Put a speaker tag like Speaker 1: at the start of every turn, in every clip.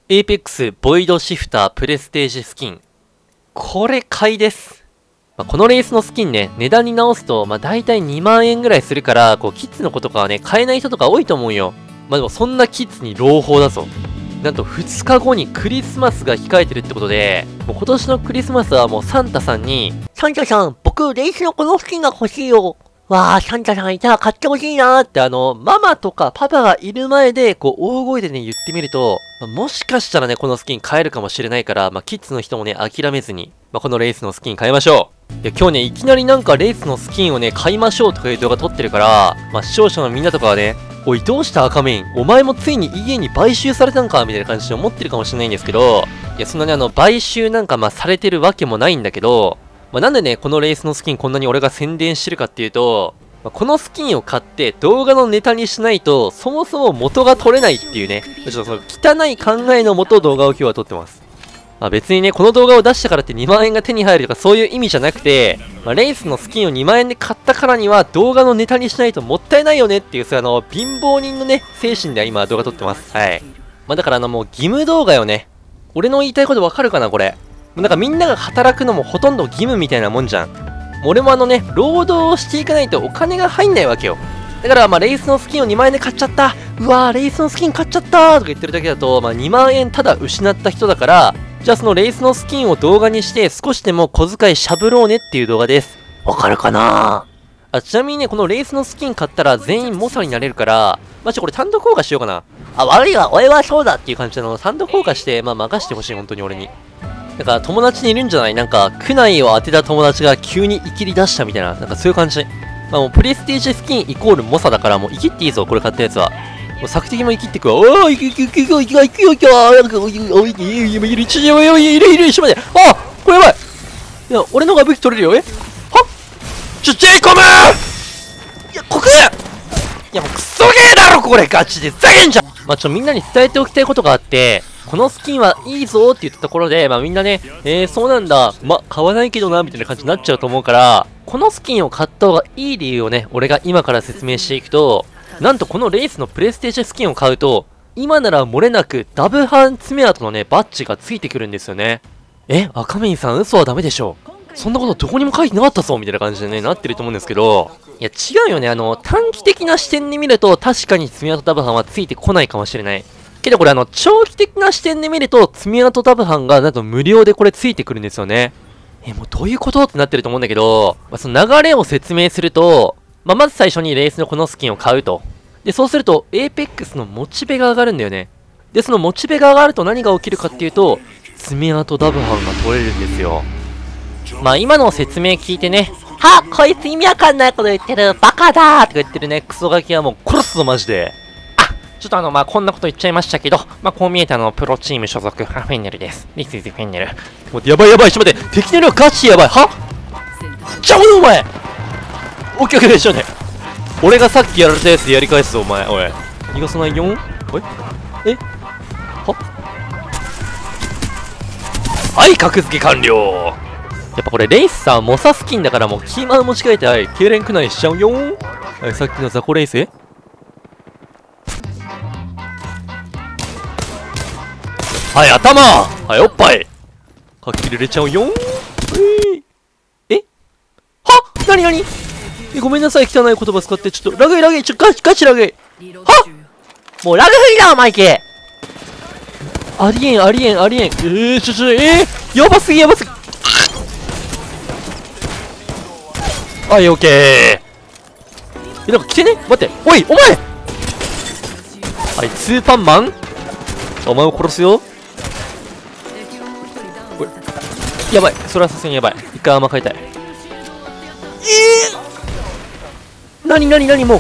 Speaker 1: エーペックスボイドシフタープレステージスキン。これ買いです。このレースのスキンね、値段に直すと、だいたい2万円ぐらいするから、キッズの子とかはね、買えない人とか多いと思うよ。でもそんなキッズに朗報だぞ。なんと2日後にクリスマスが控えてるってことで、もう今年のクリスマスはもうサンタさんに、サンタさん、僕、レースのこのスキンが欲しいよ。わあ、サンタさんいたら買ってほしいなーってママとかパパがいる前で、大声でね、言ってみると、もしかしたらね、このスキン買えるかもしれないから、キッズの人もね、諦めずに、このレースのスキン買いましょう。いや、今日ね、いきなりなんかレースのスキンをね、買いましょうとかいう動画撮ってるから、視聴者のみんなとかはね、おい、どうした赤メイン、お前もついに家に買収されたんかみたいな感じで思ってるかもしれないんですけど、いや、そんなね、買収なんかされてるわけもないんだけど、なんでね、このレースのスキンこんなに俺が宣伝してるかっていうと、このスキンを買って動画のネタにしないと、そもそも元が取れないっていうね、ちょっとその汚い考えのもと動画を今日は撮ってます。別にね、この動画を出したからって2万円が手に入るとかそういう意味じゃなくて、レースのスキンを2万円で買ったからには動画のネタにしないともったいないよねっていう、そういう貧乏人のね、精神で今動画撮ってます。はい。だからもう義務動画よね。俺の言いたいことわかるかなこれ。なんかみんなが働くのもほとんど義務みたいなもんじゃん。俺も労働をしていかないとお金が入んないわけよ。だからレースのスキンを2万円で買っちゃった。うわー、レースのスキン買っちゃったとか言ってるだけだと、2万円ただ失った人だから、じゃあそのレースのスキンを動画にして少しでも小遣いしゃぶろうねっていう動画です。わかるかなちなみにね、このレースのスキン買ったら全員猛者になれるから、これ単独効果しようかな。悪いわ、俺はそうだっていう感じで単独効果して、任してほしい、本当に俺に。なんか友達にいるんじゃない？なんか、区内を当てた友達が急に生きり出したみたいな、なんかそういう感じ。もうプレステージスキンイコール猛者だからもう生きっていいぞ、これ買ったやつは。もう作敵も生きってくわ。おー、いくいくいくいくいくいくいくなんか、おい、いる、一緒まで。あ、これやばい。いや、俺のが武器取れるよ。はジェイコムいや、国いや、もうクソゲーだろ、これガチで。ざけんじゃんみんなに伝えておきたいことがあって、このスキンはいいぞって言ったところで、みんなね、そうなんだ、買わないけどな、みたいな感じになっちゃうと思うから、このスキンを買った方がいい理由をね、俺が今から説明していくと、なんとこのレースのプレステージスキンを買うと、今なら漏れなくダブハン爪痕のね、バッジがついてくるんですよね。赤メインさん嘘はダメでしょ。そんなことどこにも書いてなかったぞみたいな感じでね、なってると思うんですけど、いや違うよね、短期的な視点で見ると確かに爪痕ダブハンはついてこないかもしれない。けどこれ長期的な視点で見ると、爪痕ダブハンがなんと無料でこれついてくるんですよね。もうどういうことってなってると思うんだけど、その流れを説明すると、まず最初にレースのこのスキンを買うと。で、そうすると、エーペックスのモチベが上がるんだよね。で、そのモチベが上がると何が起きるかっていうと、爪痕ダブハンが取れるんですよ。今の説明聞いてね、こいつ意味わかんないこと言ってる、バカだーとか言ってるね、クソガキはもう殺すぞマジで。ちょっとこんなこと言っちゃいましたけど、こう見えてプロチーム所属、フェンネルです。This is フェンネル。やばいやばい、ちょっと待って、敵ネルはガチやばい。ちゃうのお前オッケーオッケーでしょね。俺がさっきやられたやつでやり返すぞ、お前。おい。逃がさないよん。おいはい、格付け完了。やっぱこれ、レイスさん、モサスキンだからもうキーマン持ち替えて、はい、経連区内しちゃうよん。はい、さっきのザコレイスはい、頭はい、おっぱいかっきり入れちゃうよん。なになにごめんなさい、汚い言葉使って、ちょっと、ラグイ、ガチラグイ。もうラグフリだ、マイケありえん。やばすぎ。はい、オッケー。なんか来てね待って、おい、お前はい、ツーパンマンお前を殺すよ。やばい、それはさすがにやばい。一回甘変えたい。なにもう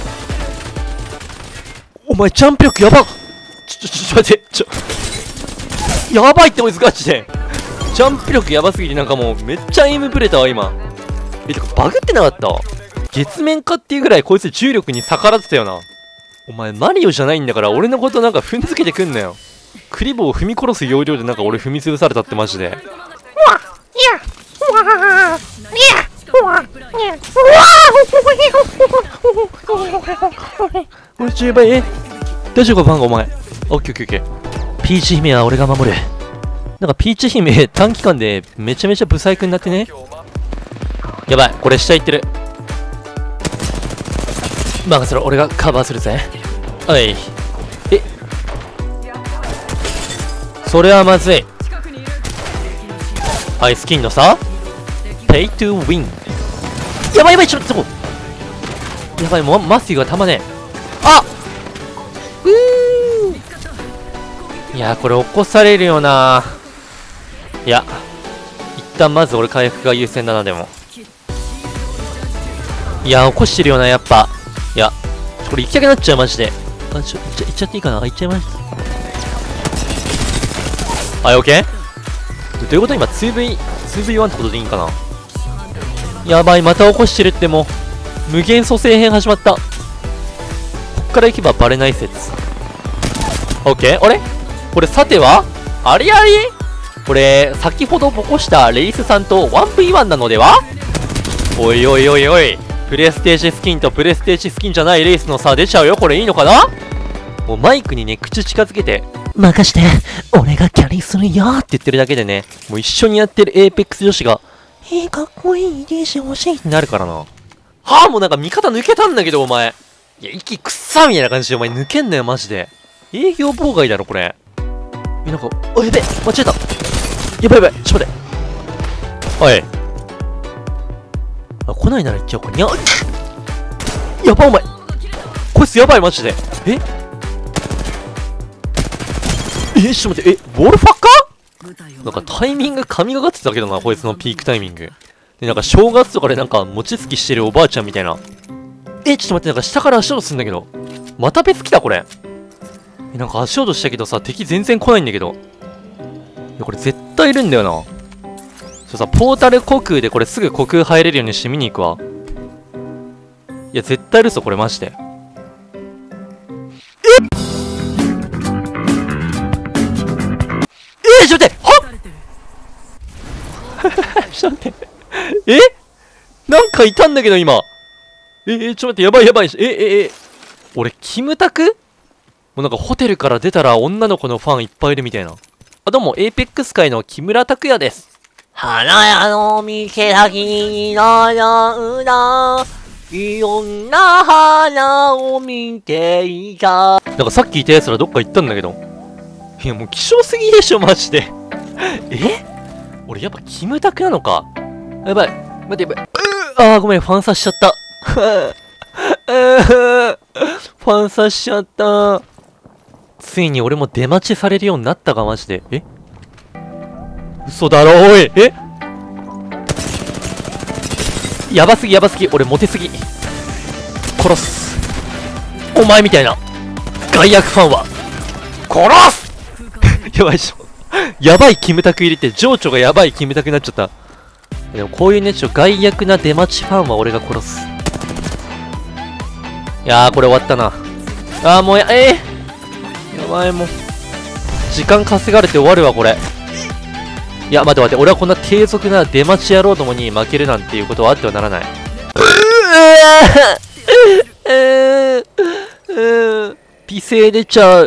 Speaker 1: お前ジャンプ力やばっ。ちょ待って、やばいってこいつガチでジャンプ力やばすぎて、なんかもうめっちゃエイムブレたわ今。てかバグってなかった？月面かっていうぐらいこいつ重力に逆らってたよな。お前マリオじゃないんだから俺のことなんか踏んづけてくんなよ。クリボーを踏み殺す要領でなんか俺踏み潰されたってマジで。これやばい。大丈夫かバンガお前。オッケー。 ピーチ姫は俺が守る。なんかピーチ姫短期間でめちゃめちゃブサイクになってね。やばい、これ下行ってる。任せろ、俺がカバーするぜ。おい。え、それはまずい。はい、スキンのさ、Pay to win。やばいやばい、ちょっとやばい、もうマスティがたまねえ。あっ、いや、これ起こされるよな。いや、一旦まず俺回復が優先だな。でもいや、起こしてるよな、やっぱ。いや、これ行きたくなっちゃう、マジで。あ、行っちゃっていいかな。行っちゃいました。はい、OK？ どういうこと？今 2V1 ってことでいいんかな。やばい、また起こしてるって。もう無限蘇生編始まった。こっから行けばバレない説。 OK？ あれこれさてはありあり、これ先ほどボコしたレイスさんと 1v1 なのでは。おいおいおいおい、プレステージスキンとプレステージスキンじゃないレイスの差出ちゃうよ。これいいのかな。もうマイクにね、口近づけて任して俺がキャリーするよって言ってるだけでね、もう一緒にやってるエーペックス女子がかっこいい遺伝子欲しいってなるからな。はあ、もうなんか味方抜けたんだけどお前。いや、息くっさみたいな感じでお前抜けんなよマジで。営業妨害だろこれ。なんか、お、やべえ、間違えた。やばいやばい、ちょっと待って。おい。あ、来ないなら行っちゃおうか。にゃ、やばいお前。こいつやばいマジで。え、ちょっと待って、ウォルファか？なんかタイミング神がかってたけどな、こいつのピークタイミング。で、なんか正月とかでなんか餅つきしてるおばあちゃんみたいな。ちょっと待って、なんか下から足音するんだけど。また別来たこれ。なんか足音したけどさ、敵全然来ないんだけど。いや、これ絶対いるんだよな。そうさ、ポータル虚空でこれすぐ虚空入れるようにして見に行くわ。いや、絶対いるぞ、これマジで。ちょっと待って、はっちょっと待って。なんかいたんだけど、今。ちょっと待って、やばいやばい。俺、キムタク？もうなんかホテルから出たら女の子のファンいっぱいいるみたいな。あ、どうも、エーペックス界の木村拓哉です。花屋の店先に並んだ、いろんな花を見ていた。なんかさっきいた奴らどっか行ったんだけど。いや、もう希少すぎでしょ、マジで。俺やっぱキムタクなのか。やばい。待って、やばい。ごめん、ファンサしちゃった。ファンサしちゃった。ついに俺も出待ちされるようになったか、マジで。嘘だろ、おい。やばすぎ、やばすぎ。俺モテすぎ。殺す。お前みたいな害悪ファンは殺すやばいでしょ。やばいキムタク入れて情緒がやばいキムタクになっちゃった。でもこういうね、害悪な出待ちファンは俺が殺す。いやー、これ終わったな。もうやばい、もう時間稼がれて終わるわこれ。いや、待って待って、俺はこんな低俗な出待ち野郎どもに負けるなんていうことはあってはならない。美声出ちゃう。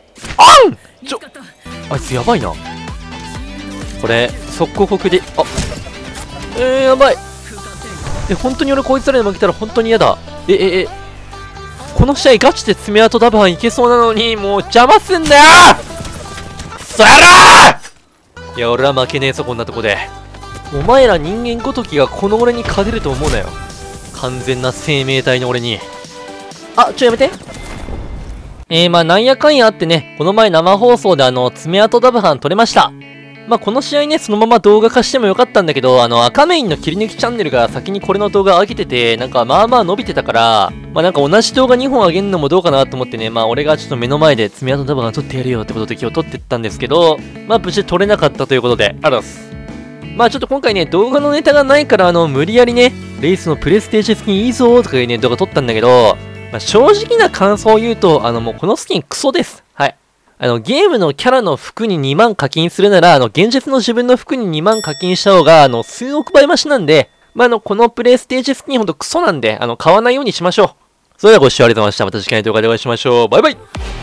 Speaker 1: あいつやばいな。これ速攻国で、やばい。本当に俺こいつらに負けたら本当に嫌だ。この試合ガチで爪痕ダブハンいけそうなのに、もう邪魔すんだよ。クソ野郎。いや、俺は負けねえぞ、こんなとこで。お前ら人間ごときがこの俺に勝てると思うなよ。完全な生命体の俺に。やめて。まあなんやかんやあってね、この前生放送で爪痕ダブハン撮れました。まあこの試合ね、そのまま動画化してもよかったんだけど、赤メインの切り抜きチャンネルが先にこれの動画上げてて、なんかまあまあ伸びてたから、まあなんか同じ動画2本上げるのもどうかなと思ってね、まあ俺がちょっと目の前で爪痕ダブハン撮ってやるよってことで今日撮ってったんですけど、まあ無事撮れなかったということで、あらす。まあちょっと今回ね、動画のネタがないから無理やりね、レイスのプレステージスキンいいぞーとかいうね、動画撮ったんだけど、まあ正直な感想を言うと、もうこのスキンクソです。はい。ゲームのキャラの服に2万課金するなら、現実の自分の服に2万課金した方が、数億倍増しなんで、まあ、このプレイステージスキンほんとクソなんで、買わないようにしましょう。それではご視聴ありがとうございました。また次回の動画でお会いしましょう。バイバイ。